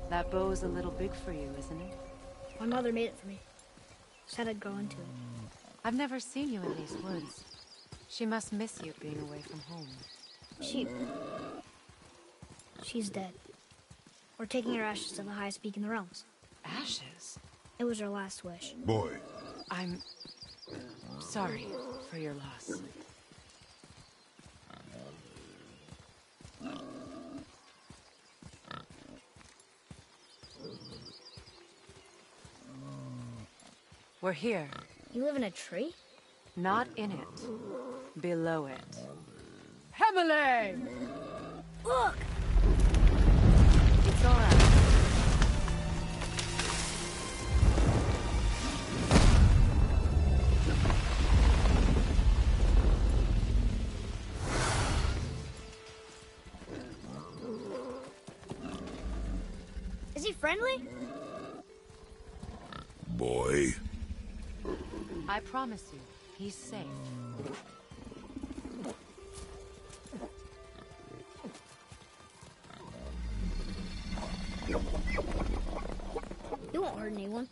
That bow's a little big for you, isn't it? My mother made it for me. Said I'd grow into it. I've never seen you in these woods. She must miss you being away from home. She's dead. We're taking her ashes to the highest peak in the realms. Ashes? It was her last wish. Boy. I'm sorry for your loss. We're here. You live in a tree? Not in it. Below it. Hemele! Look! It's all right. Is he friendly? Boy. I promise you, he's safe. You won't hurt anyone.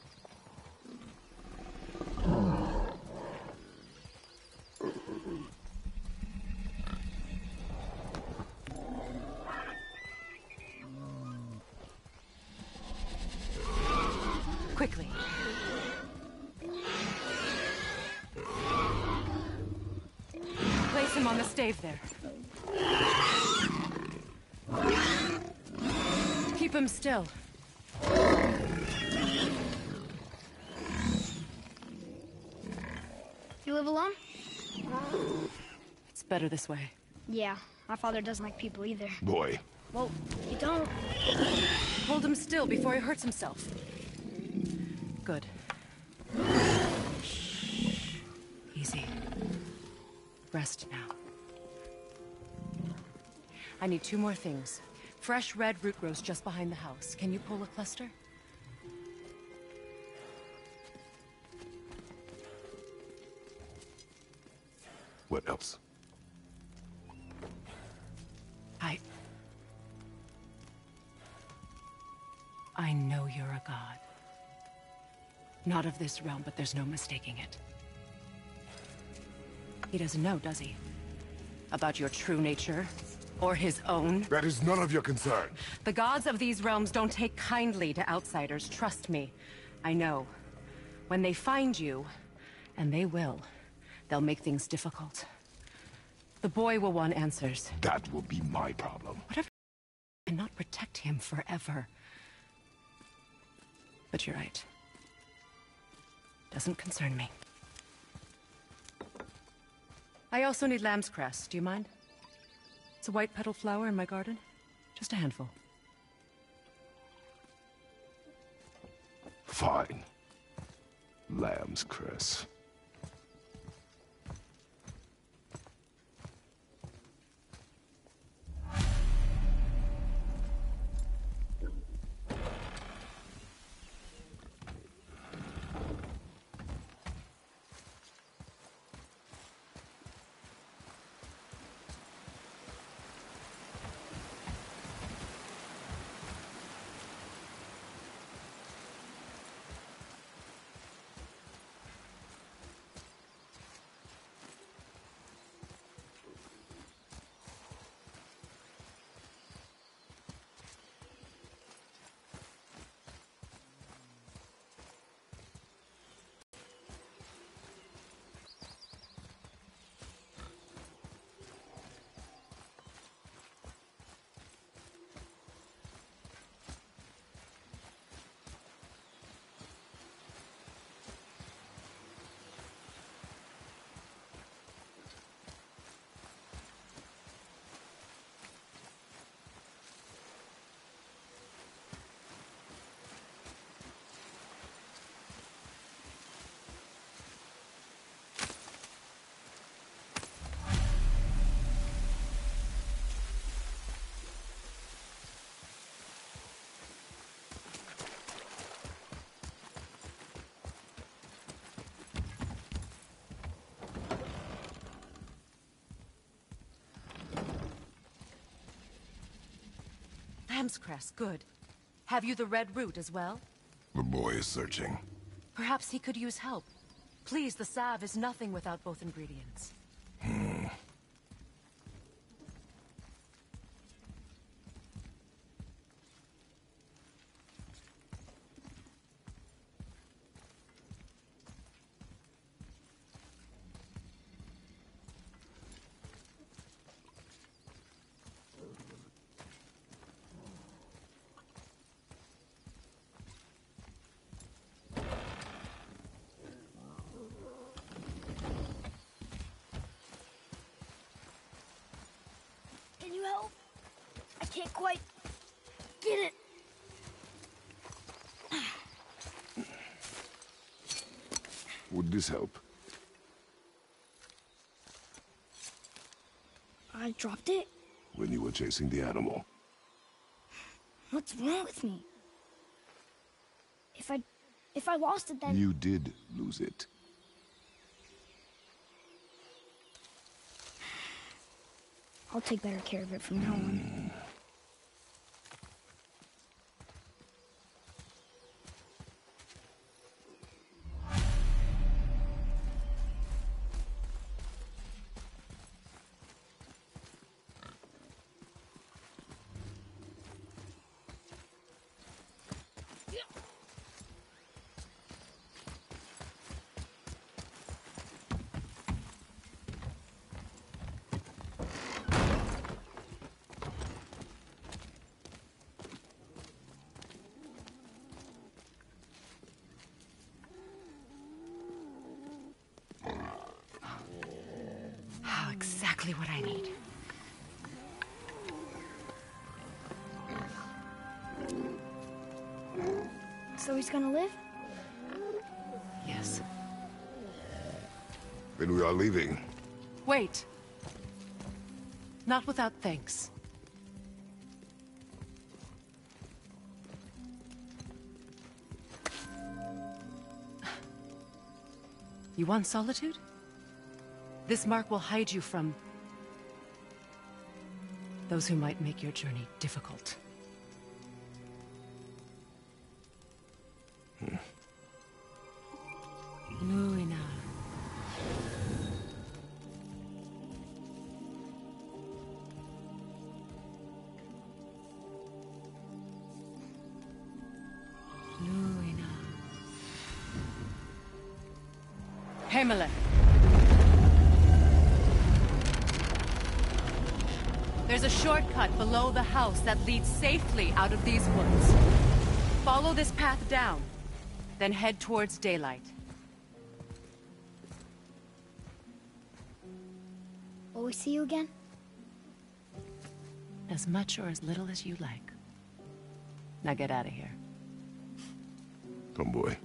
Quickly. Place him on the stave there. Keep him still. You live alone? It's better this way. Yeah, my father doesn't like people either. Boy. Well, you don't. Hold him still before he hurts himself. Good. Easy. Rest now. I need 2 more things. Fresh red root grows just behind the house. Can you pull a cluster? What else? I know you're a god. Not of this realm, but there's no mistaking it. He doesn't know, does he? About your true nature? Or his own? That is none of your concern. The gods of these realms don't take kindly to outsiders, trust me. I know. When they find you, and they will, they'll make things difficult. The boy will want answers. That will be my problem. Whatever. And not protect him forever. But you're right. Doesn't concern me. I also need lamb's cress. Do you mind? It's a white petal flower in my garden. Just a handful. Fine. Lamb's cress. Lamb's cress, good. Have you the red root as well? The boy is searching. Perhaps he could use help. Please, the salve is nothing without both ingredients. Can you help? I can't quite get it. Would this help? I dropped it? When you were chasing the animal. What's wrong with me? If I lost it, then... You did lose it. I'll take better care of it from now on. Exactly what I need. So he's gonna live? Yes. Then we are leaving. Wait. Not without thanks. You want solitude? This mark will hide you from those who might make your journey difficult. Luina. Luina. Himalaya. There's a shortcut below the house that leads safely out of these woods. Follow this path down, then head towards daylight. Will we see you again? As much or as little as you like. Now get out of here. Come, boy.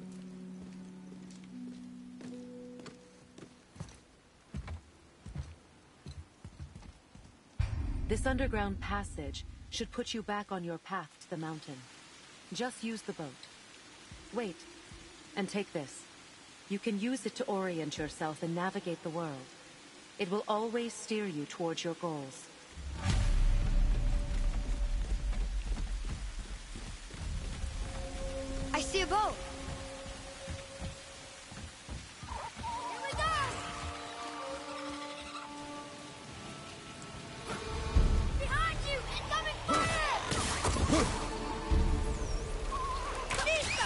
This underground passage should put you back on your path to the mountain. Just use the boat. Wait, and take this. You can use it to orient yourself and navigate the world. It will always steer you towards your goals. I see a boat! Here we go! Behind you! Incoming fire! Vista!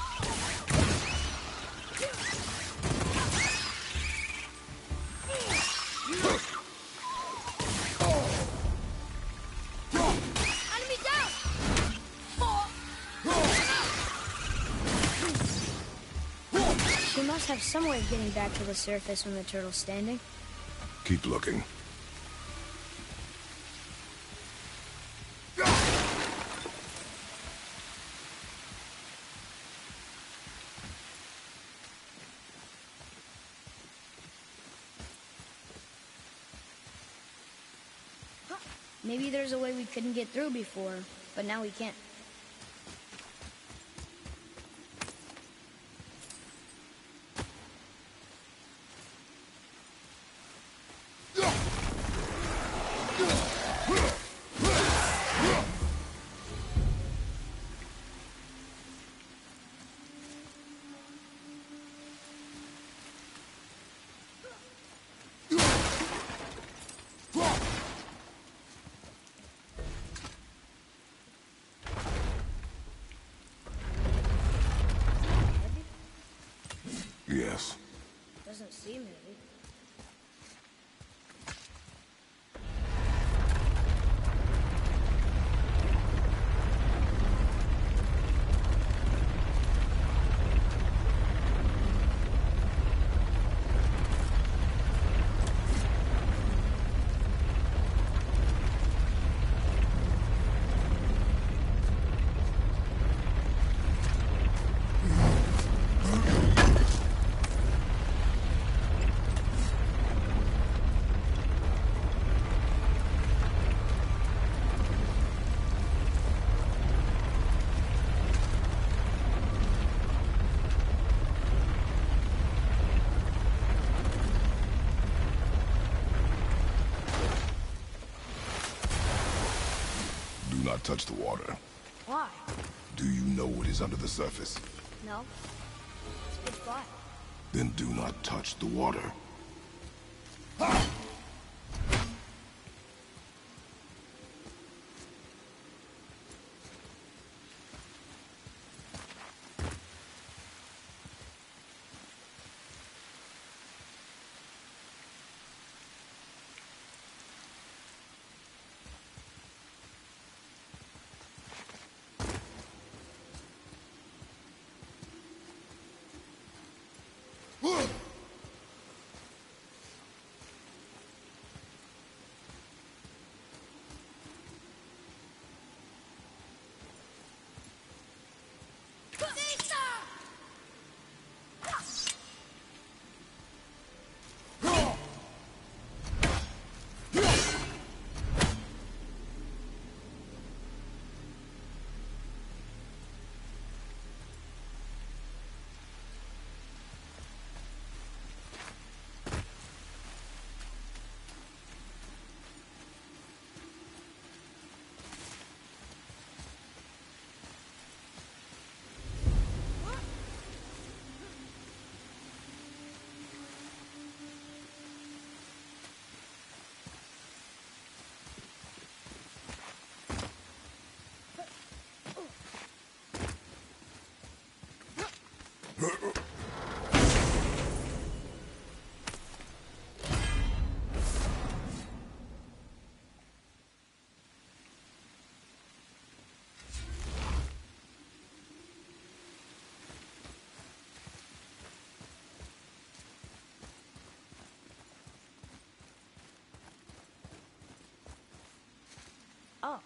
Enemy down! She must have some way of getting back to the surface when the turtle's standing. Keep looking. Maybe there's a way we couldn't get through before, but now we can't. guess. Doesn't seem heavy. Do not touch the water. Why? Do you know what is under the surface? No. It's pitch black. Then do not touch the water. Oh.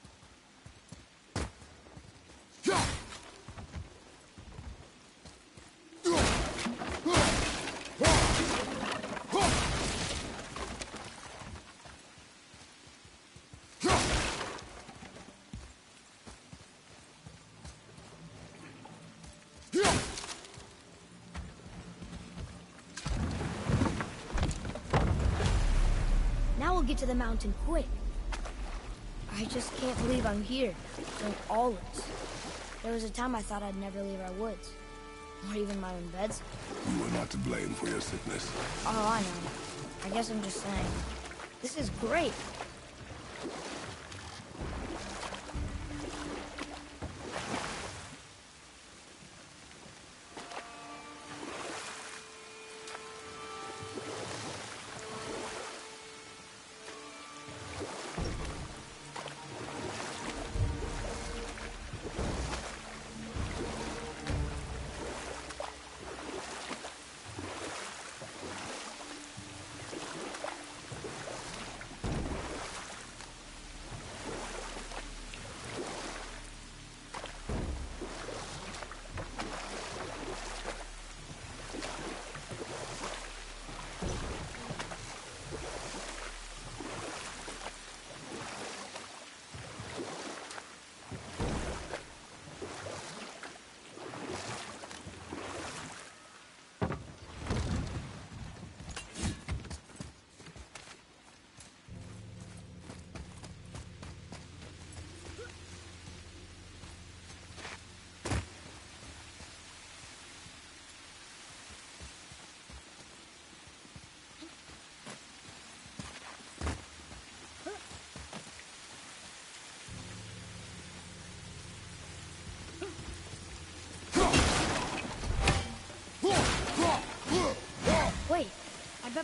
Now we'll get to the mountain quick. I just can't believe I'm here, doing all this. There was a time I thought I'd never leave our woods, or even my own beds. You are not to blame for your sickness. Oh, I know. I guess I'm just saying. This is great.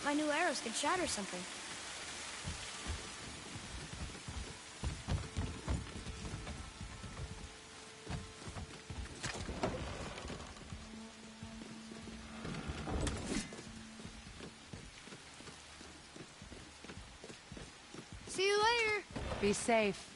my new arrows could shatter something. See you later. Be safe.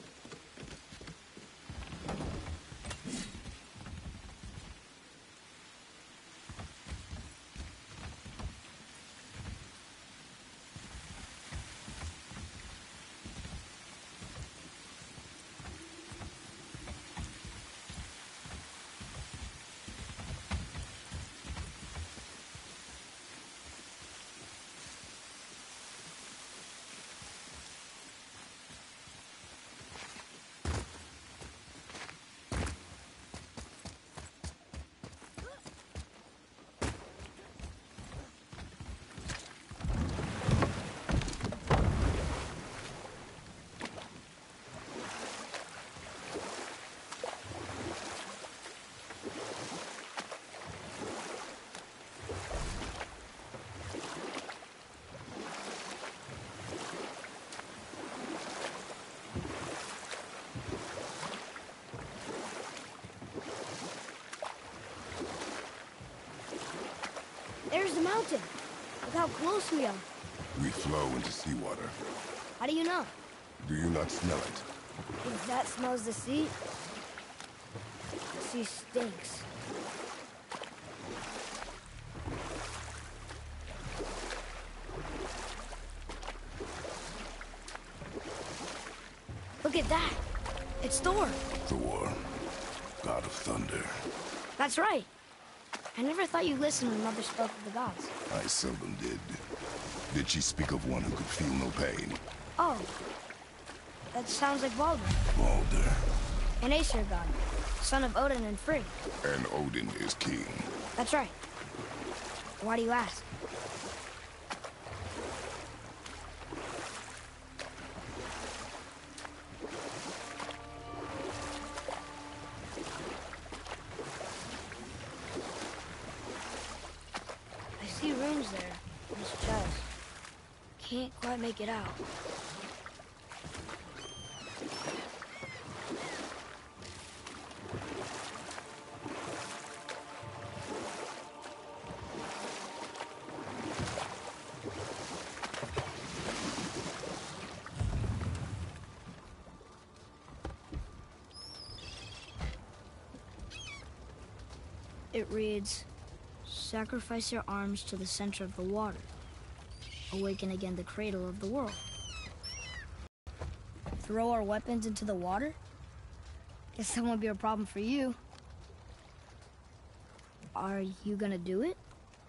There's the mountain. Look how close we are. We flow into seawater. How do you know? Do you not smell it? If that smells the sea, the sea stinks. Look at that. It's Thor. Thor, god of thunder. That's right. I never thought you listened when Mother spoke of the gods. I seldom did. Did she speak of one who could feel no pain? Oh. That sounds like Baldur. Baldur. An Aesir god. Son of Odin and Frigg. And Odin is king. That's right. Why do you ask? I see runes there in this chest. Can't quite make it out. It reads, sacrifice your arms to the center of the water. Awaken again the cradle of the world. Throw our weapons into the water? Guess that won't be a problem for you. Are you gonna do it?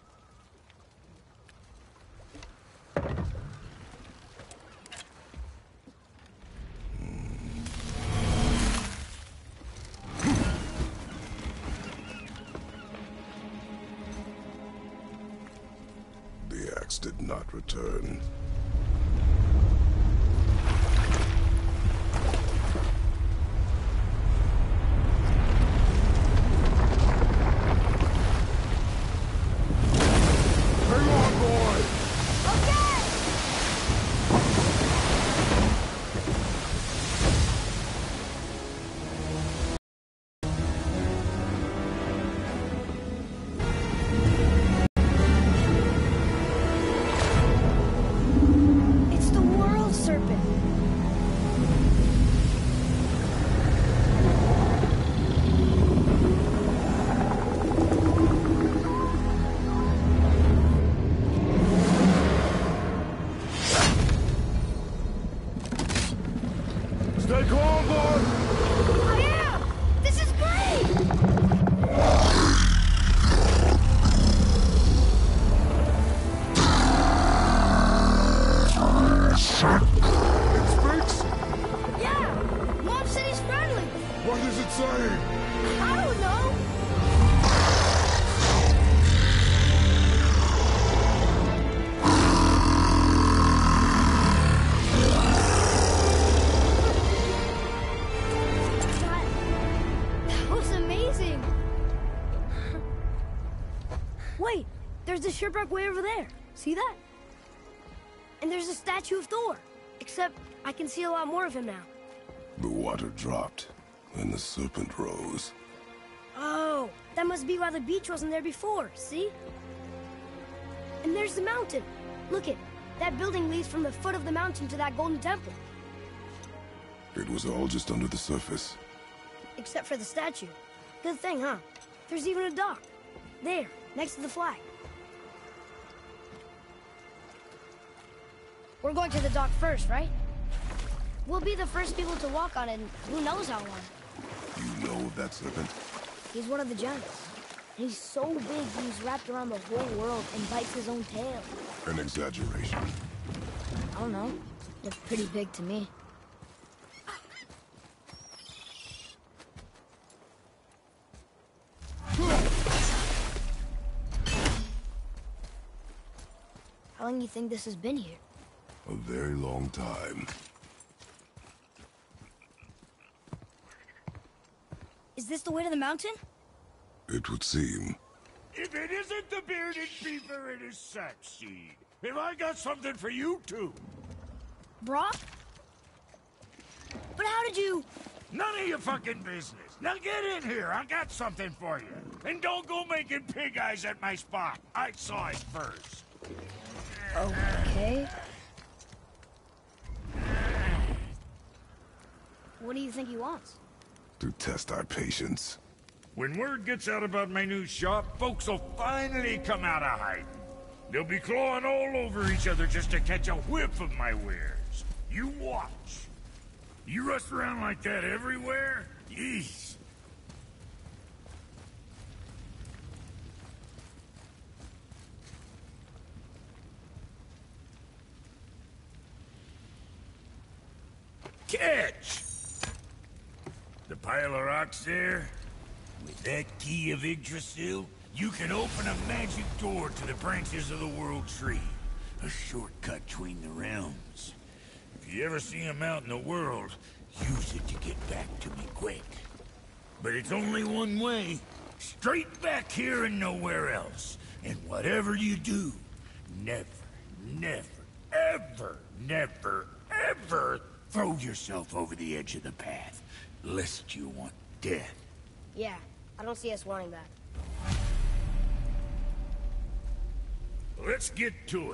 The axe did not return. Hang on, boy! Okay! It's the world serpent. Stay calm, boy! I am! This is great! It speaks? Yeah! Mom said he's friendly. What is it saying? I don't know. That was amazing. Wait, there's a shipwreck way over there. See that? And there's a statue of Thor. Except I can see a lot more of him now. The water dropped, and the serpent rose. Oh, that must be why the beach wasn't there before, see? And there's the mountain. Look it, that building leads from the foot of the mountain to that golden temple. It was all just under the surface. Except for the statue. Good thing, huh? There's even a dock. There, next to the flag. We're going to the dock first, right? We'll be the first people to walk on it in who knows how long. You know of that serpent? He's one of the giants. He's so big he's wrapped around the whole world and bites his own tail. An exaggeration. I don't know. Looks pretty big to me. How long do you think this has been here? A very long time. Is this the way to the mountain? It would seem. If it isn't the bearded beaver, it is Sackseed. Have I got something for you too? Brock? But how did you... None of your fucking business. Now get in here, I got something for you. And don't go making pig eyes at my spot. I saw it first. Okay. What do you think he wants? To test our patience. When word gets out about my new shop, folks will finally come out of hiding. They'll be clawing all over each other just to catch a whiff of my wares. You watch. You rush around like that everywhere? Yeesh. Catch! The pile of rocks there? With that key of Yggdrasil, you can open a magic door to the branches of the World Tree. A shortcut between the realms. If you ever see him out in the world, use it to get back to me quick. But it's only one way. Straight back here and nowhere else. And whatever you do, never, never, ever, never, ever throw yourself over the edge of the path, lest you want death. Yeah, I don't see us wanting that. Let's get to it.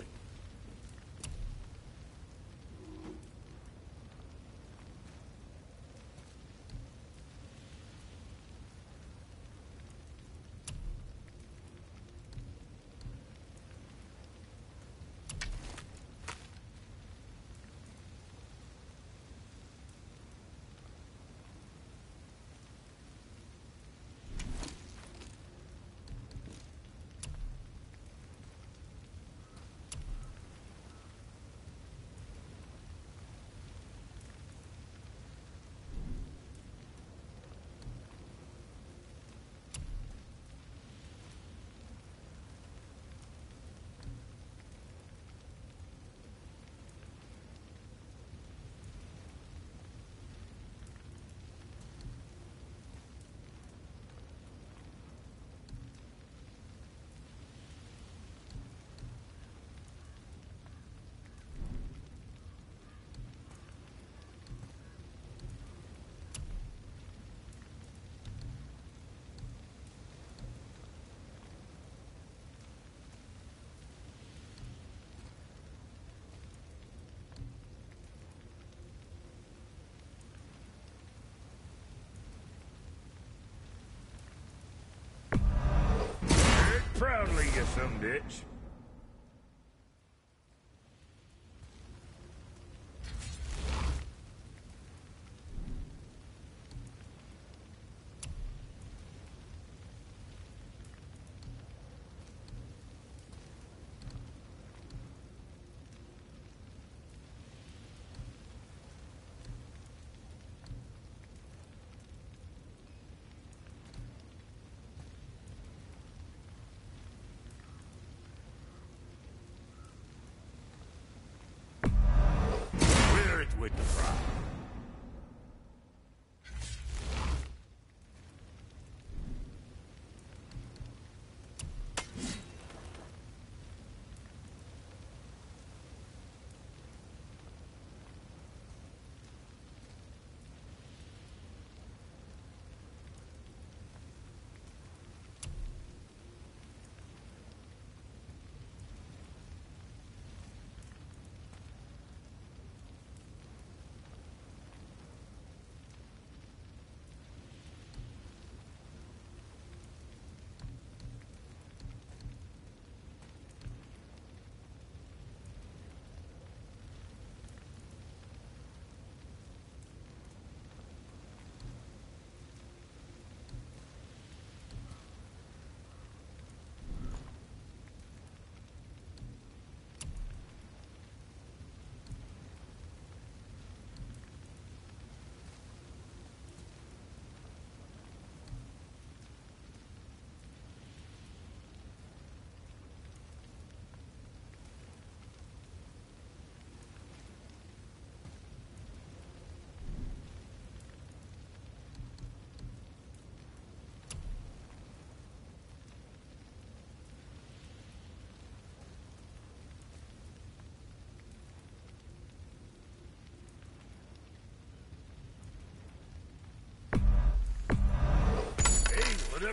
Proudly, you some bitch.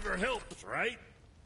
never helps, right?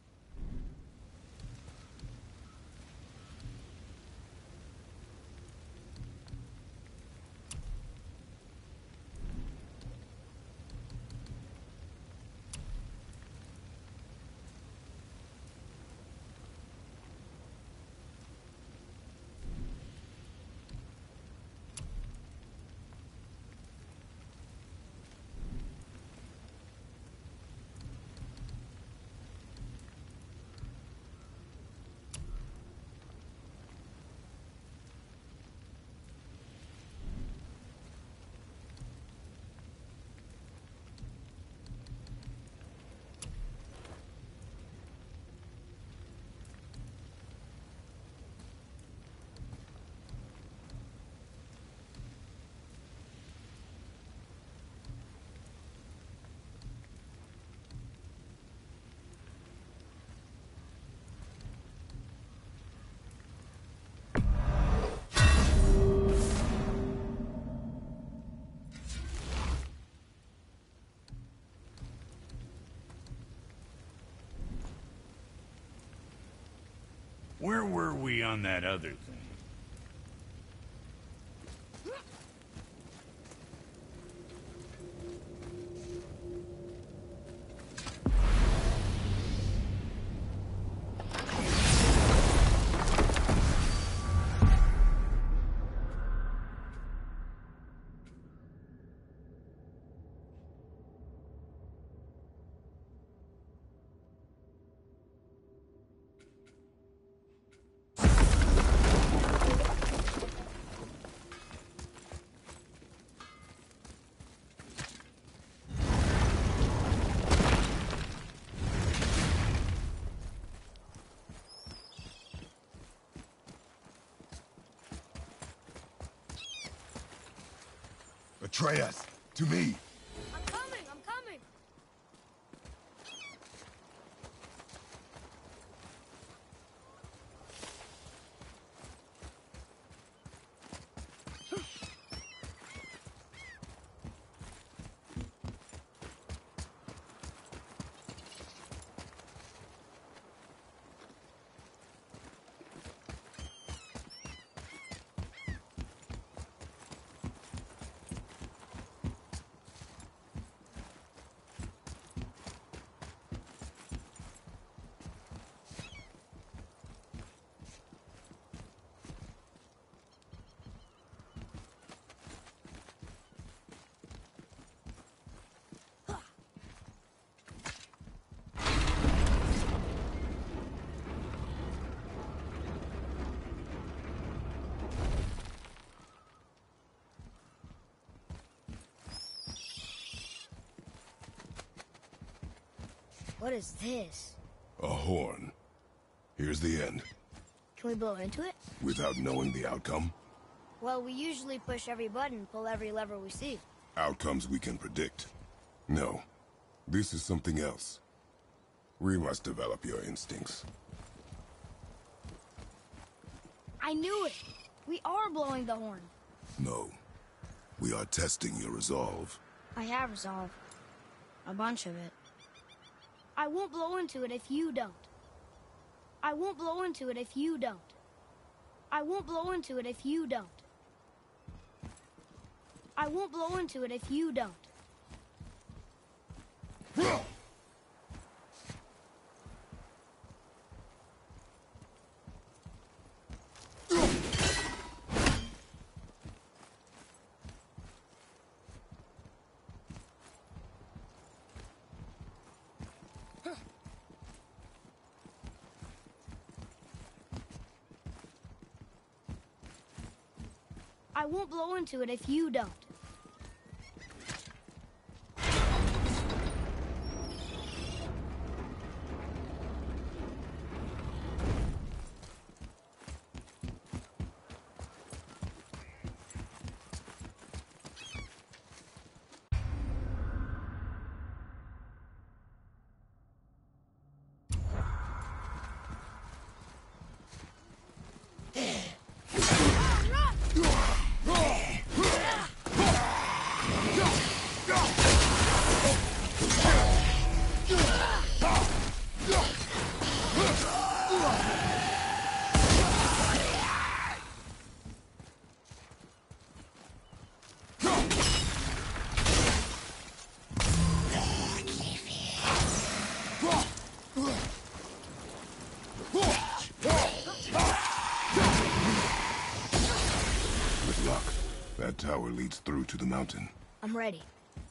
Where were we on that other thing? Atreus, to me. I'm coming, I'm coming. What is this? A horn. Here's the end. Can we blow into it? Without knowing the outcome? Well, we usually push every button, pull every lever we see. Outcomes we can predict. No. This is something else. We must develop your instincts. I knew it! We are blowing the horn. No. We are testing your resolve. I have resolve. A bunch of it. I won't blow into it if you don't. I won't blow into it if you don't. I won't blow into it if you don't. I won't blow into it if you don't. I won't blow into it if you don't. That tower leads through to the mountain. I'm ready.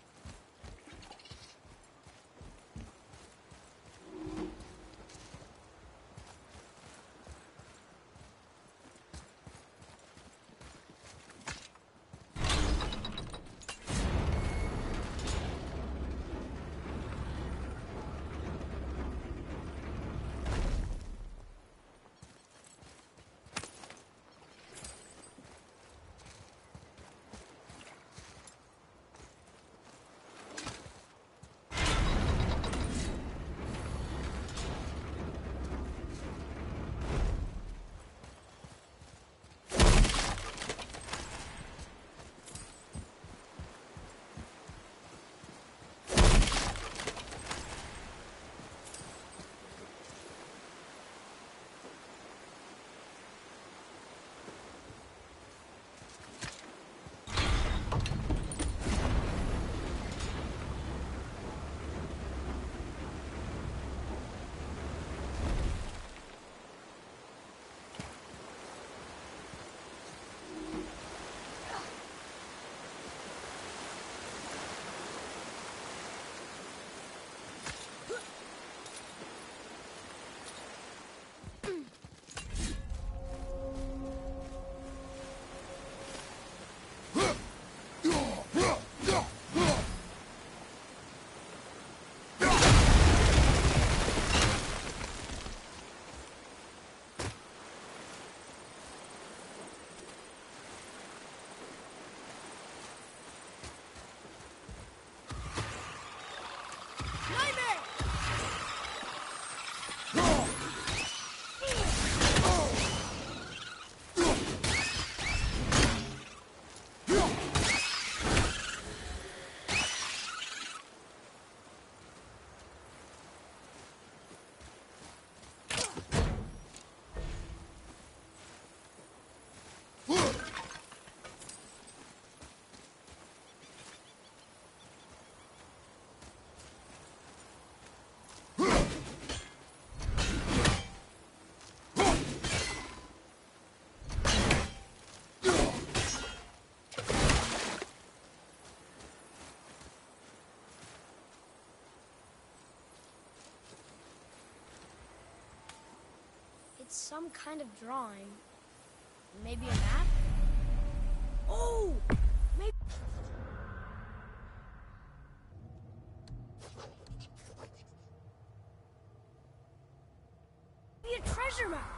It's some kind of drawing. Maybe a map? Oh! Maybe... Maybe a treasure map!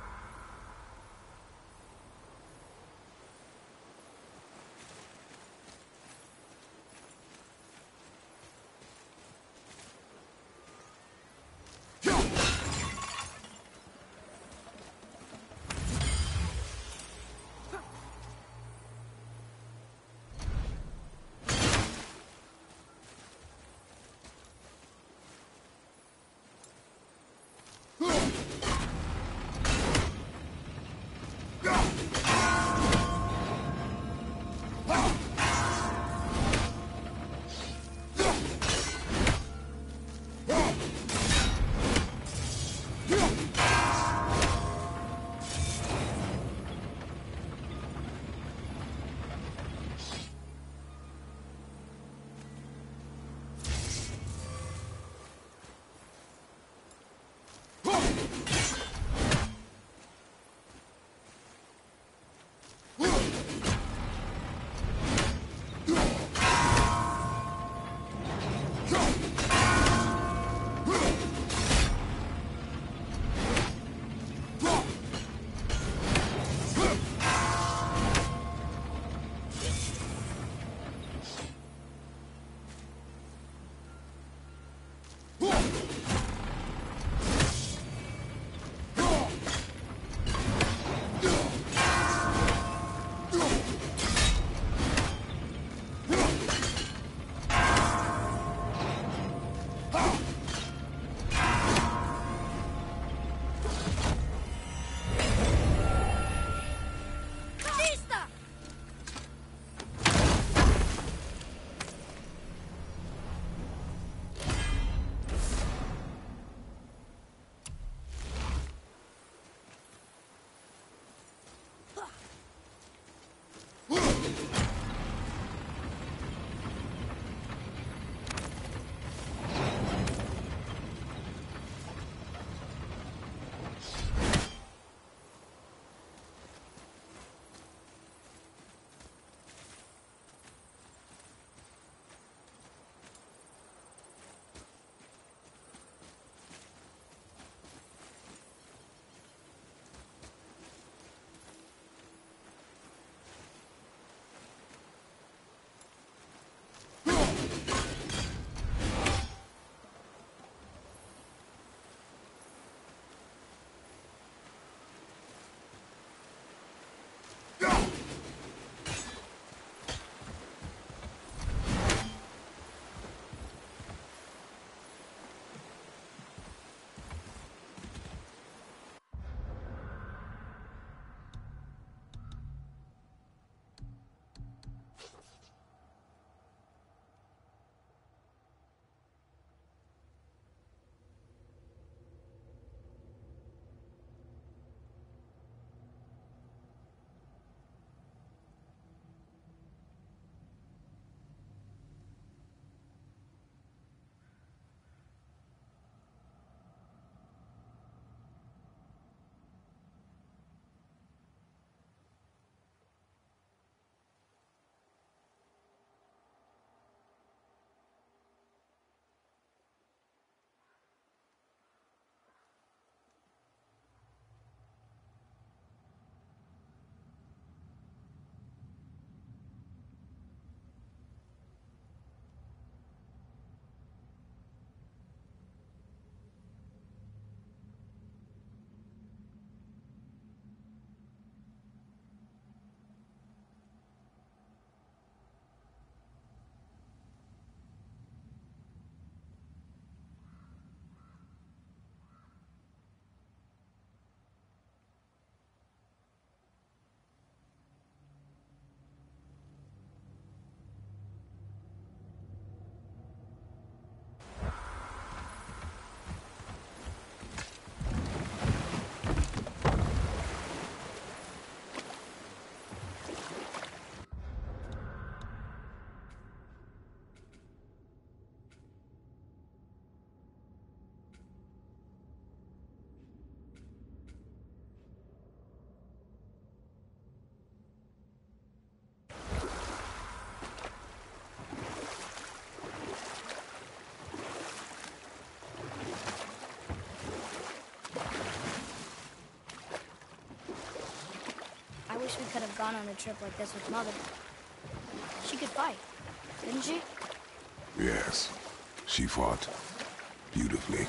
could have gone on a trip like this with Mother. She could fight, couldn't she? Yes, she fought beautifully.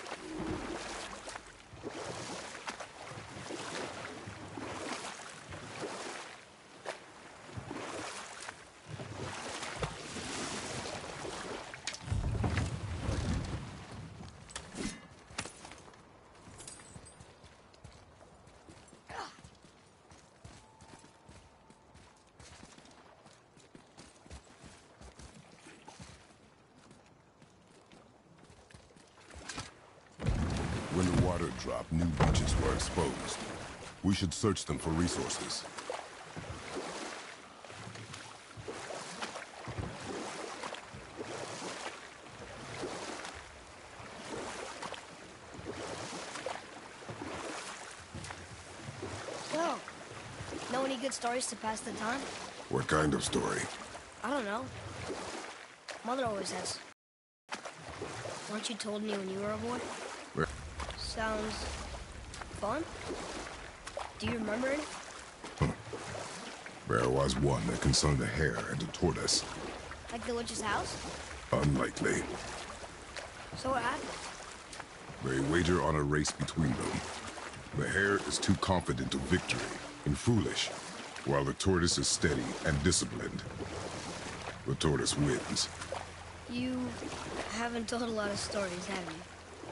When the water dropped, new beaches were exposed. We should search them for resources. So, know any good stories to pass the time? What kind of story? I don't know. Mother always has. Weren't you told me when you were a boy? Where? Sounds fun. Do you remember it? There was one that concerned a hare and a tortoise. Like the witch's house? Unlikely. So what happened? They wager on a race between them. The hare is too confident of victory and foolish, while the tortoise is steady and disciplined. The tortoise wins. You haven't told a lot of stories, have you?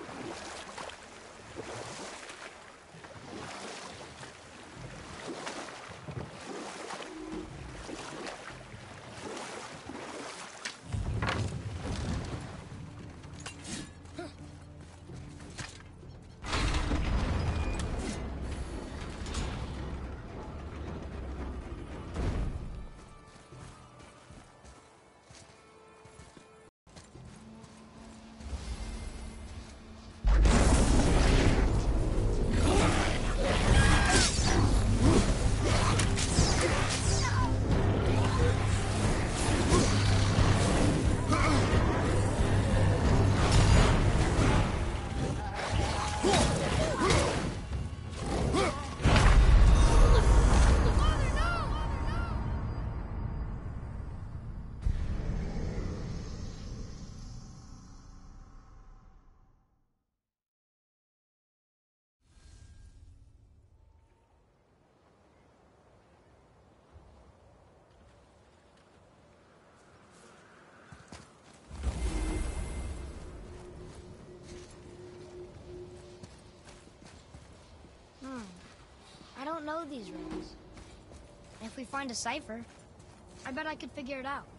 I don't know these runes. If we find a cipher, I bet I could figure it out.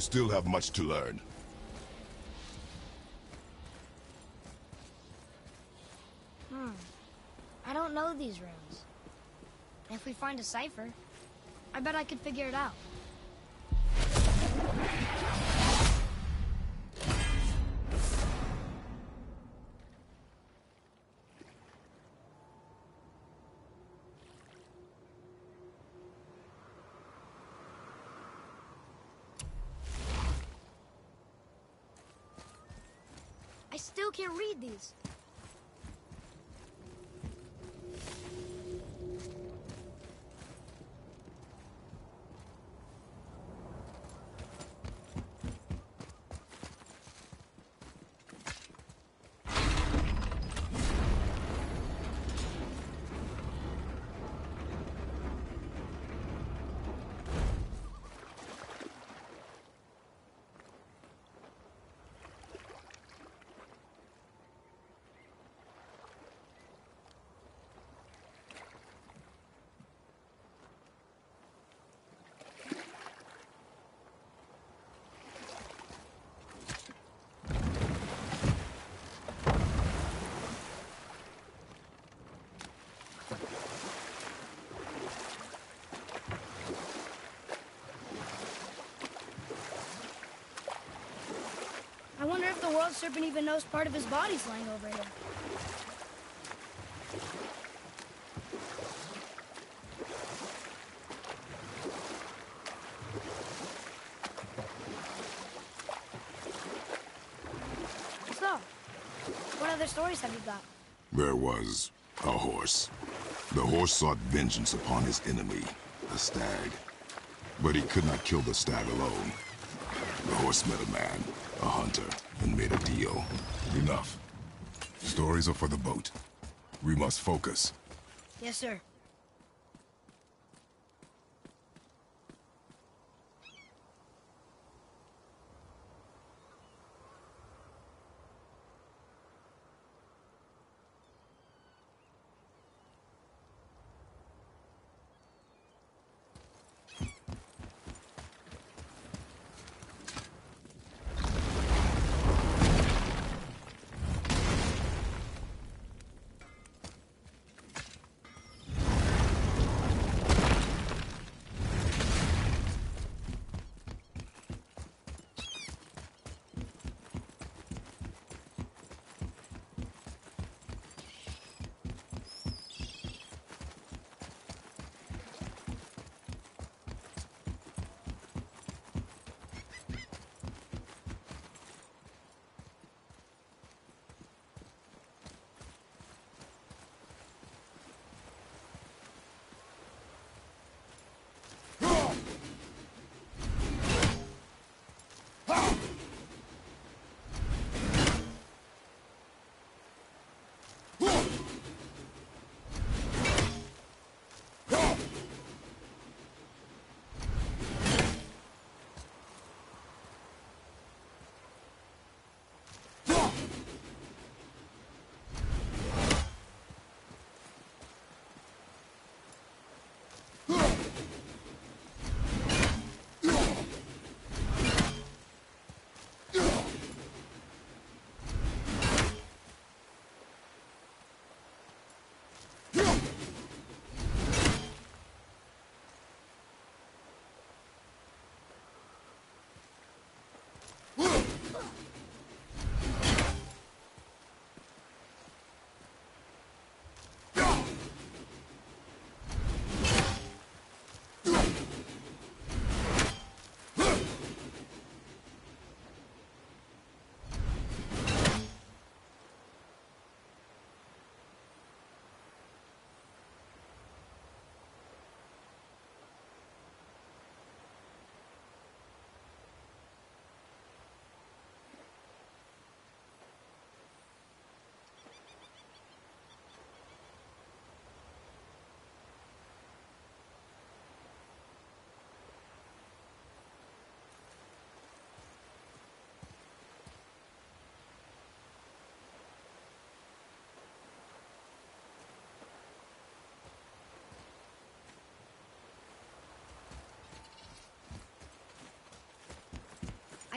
still have much to learn. I don't know these runes. And if we find a cipher, I bet I could figure it out. I still can't read these. I wonder if the World Serpent even knows part of his body's lying over here. So, what other stories have you got? There was a horse. The horse sought vengeance upon his enemy, a stag. But he could not kill the stag alone. The horse met a man, a hunter, and made a deal. Enough. Stories are for the boat. We must focus. Yes, sir.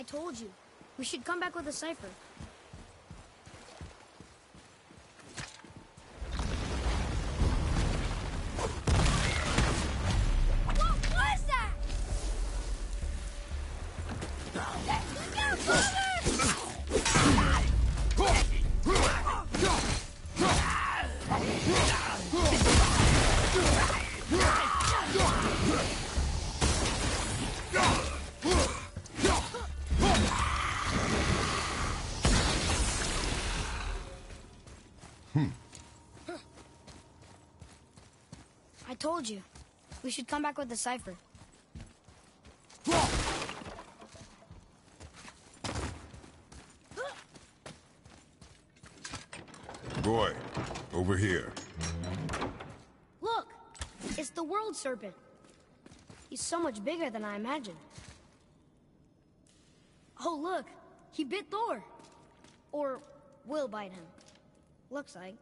I told you. We should come back with a cipher. What was that? I told you. We should come back with the cipher. Boy, over here. Look! It's the World Serpent. He's so much bigger than I imagined. Oh, look! He bit Thor! Or will bite him. Looks like.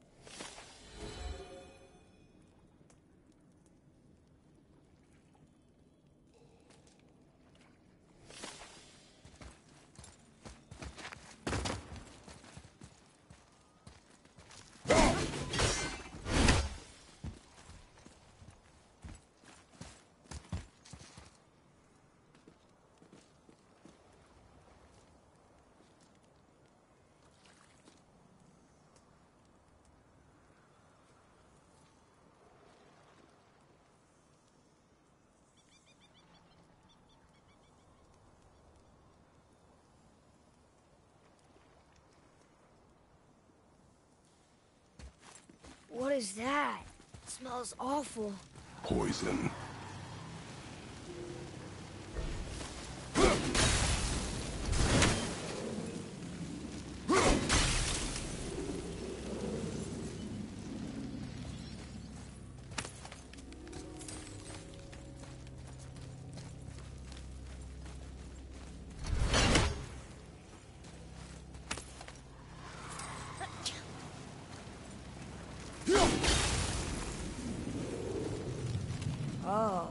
What is that? It smells awful. Poison. Oh.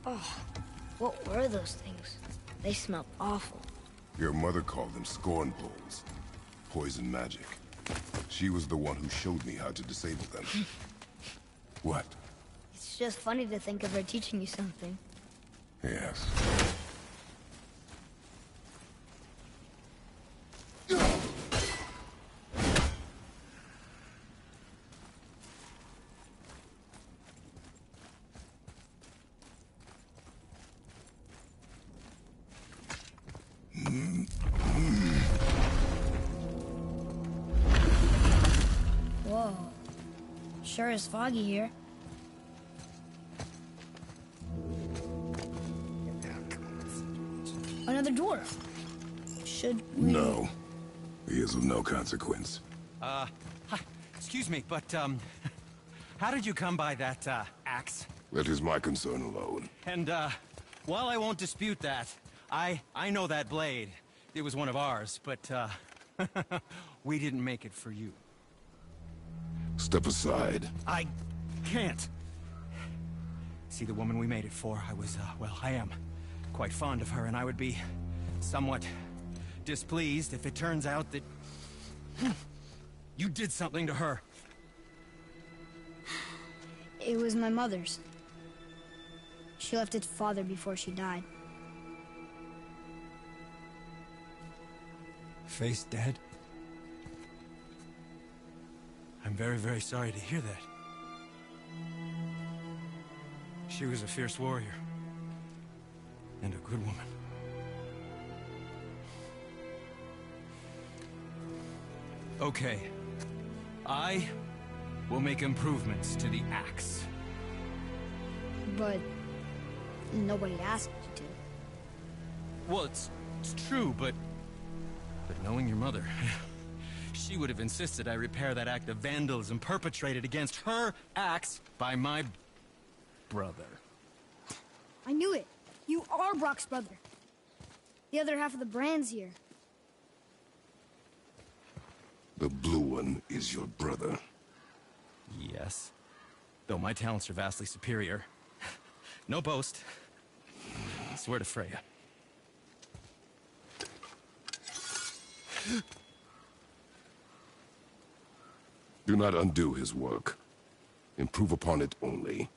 What were those things? They smelled awful. Your mother called them scorn poles. Poison magic. She was the one who showed me how to disable them. What? It's just funny to think of her teaching you something. Yes. Whoa. Sure is foggy here. Another dwarf. Should we... No. He is of no consequence. Hi. Excuse me, but, how did you come by that, axe? That is my concern alone. And, while I won't dispute that, I know that blade. It was one of ours, but, we didn't make it for you. Step aside. I can't. See, the woman we made it for, well, I am quite fond of her, and I would be somewhat displeased if it turns out that you did something to her. It was my mother's. She left its father before she died. Face dead? I'm very, very sorry to hear that. She was a fierce warrior. And a good woman. Okay. I will make improvements to the axe. But nobody asked you to. Well, it's true, but knowing your mother, she would have insisted I repair that act of vandalism perpetrated against her axe by my brother. I knew it. You are Brock's brother. The other half of the brand's here. The blue one is your brother. Yes. Though my talents are vastly superior. No boast. I swear to Freya. Do not undo his work. Improve upon it only.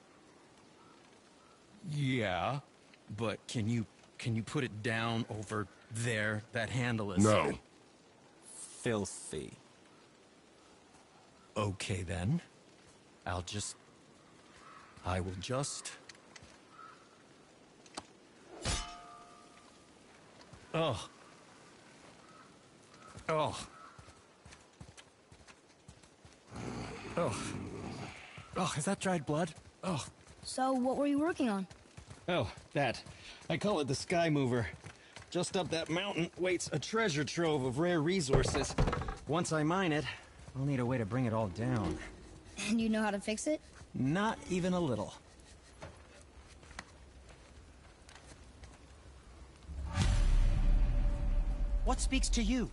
Yeah, but can you put it down over there? That handle is... No. Filthy. Okay, then. I will just... Oh. Oh. Oh. Oh, is that dried blood? Oh. So, what were you working on? Oh, that. I call it the Sky Mover. Just up that mountain waits a treasure trove of rare resources. Once I mine it, I'll need a way to bring it all down. And you know how to fix it? Not even a little. What speaks to you?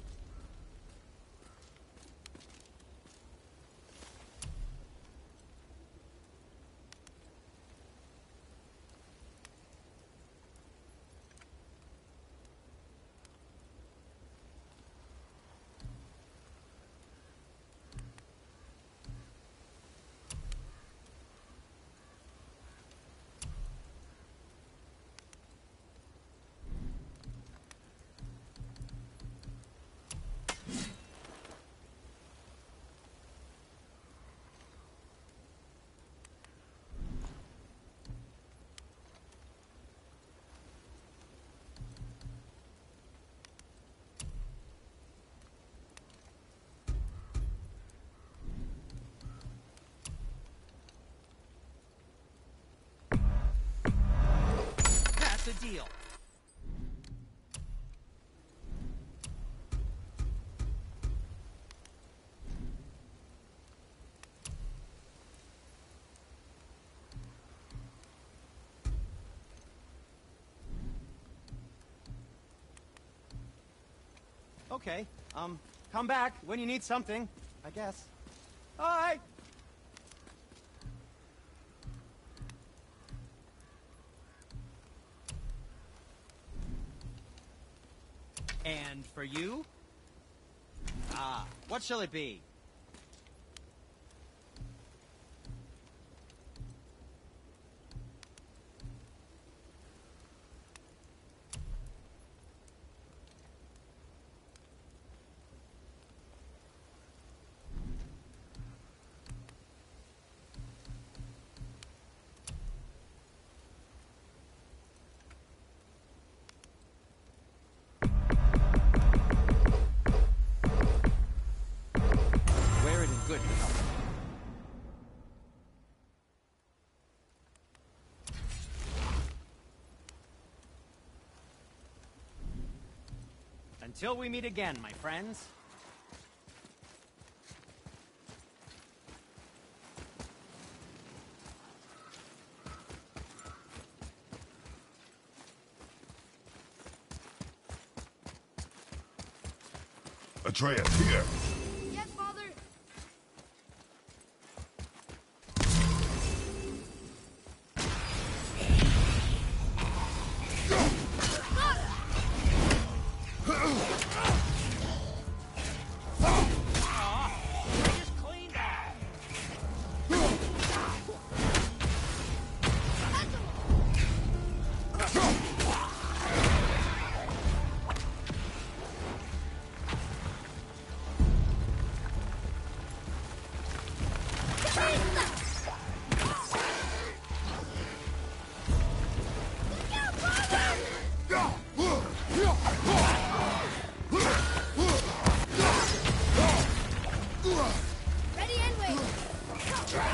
That's the deal. Okay, come back when you need something, I guess. Bye! And for you? Ah, what shall it be? Wear it in good health. Until we meet again, my friends. Atreus, here. Yes, Father. I just cleaned that. Ready and wait.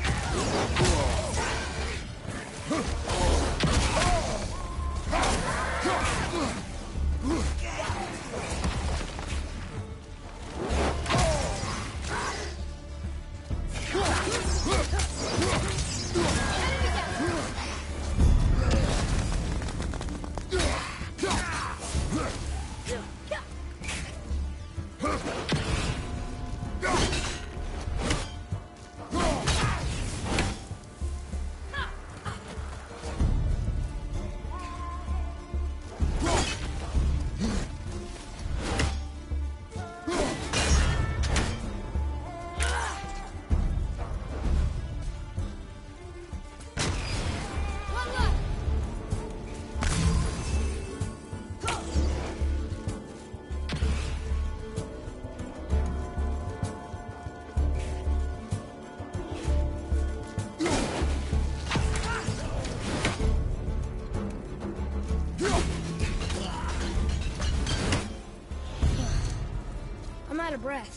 One left. I'm out of breath.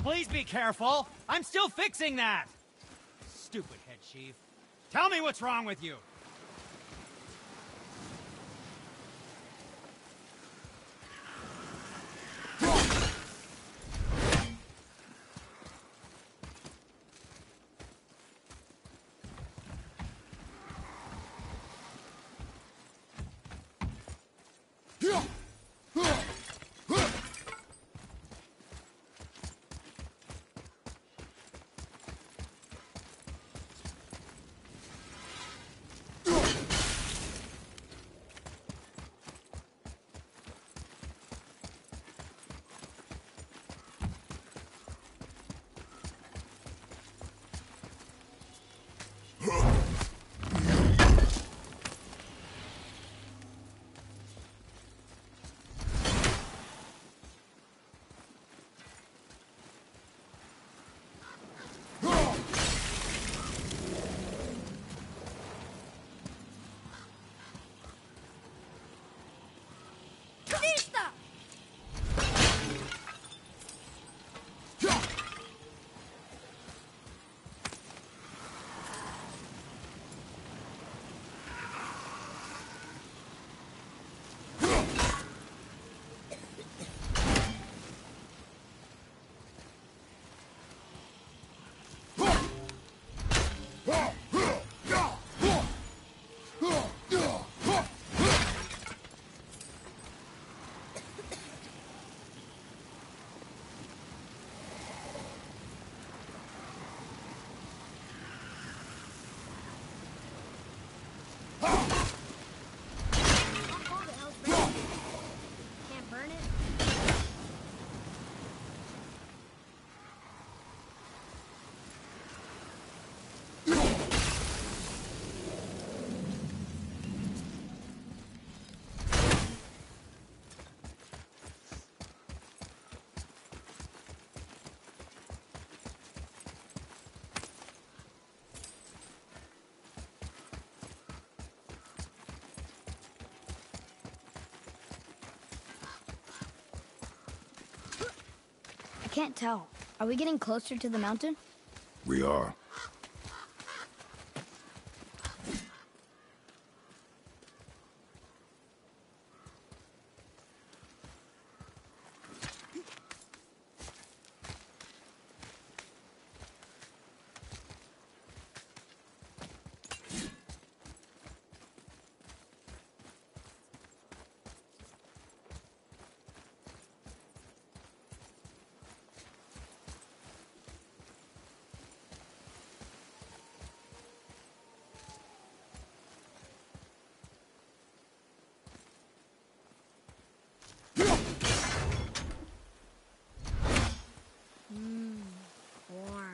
Please be careful. I'm still fixing that. Stupid head chief. Tell me what's wrong with you. Vista! Can't burn it? I can't tell. Are we getting closer to the mountain? We are. Warm.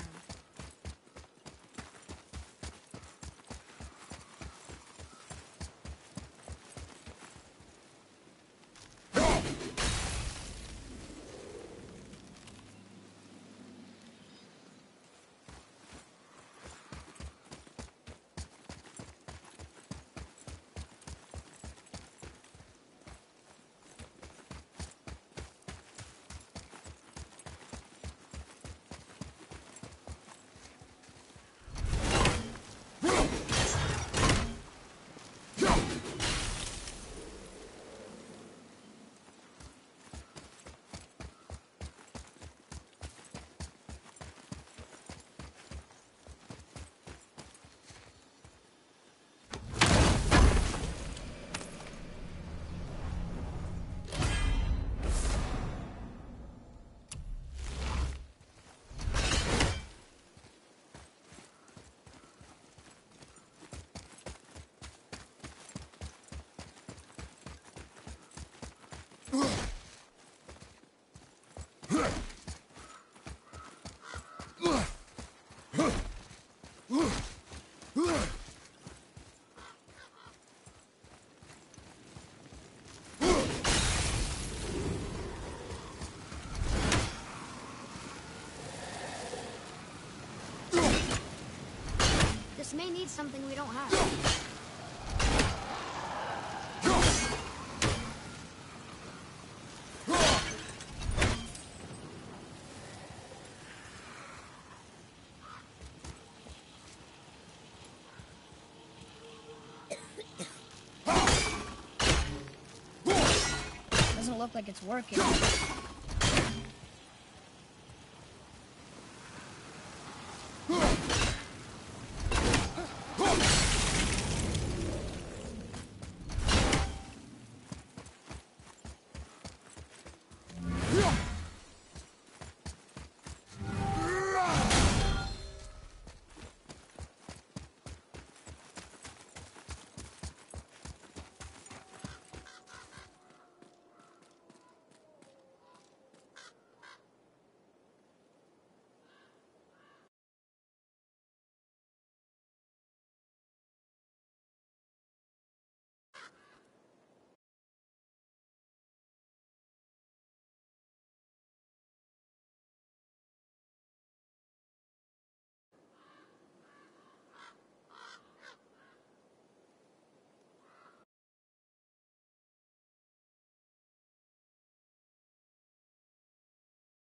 This may need something we don't have. look like it's working.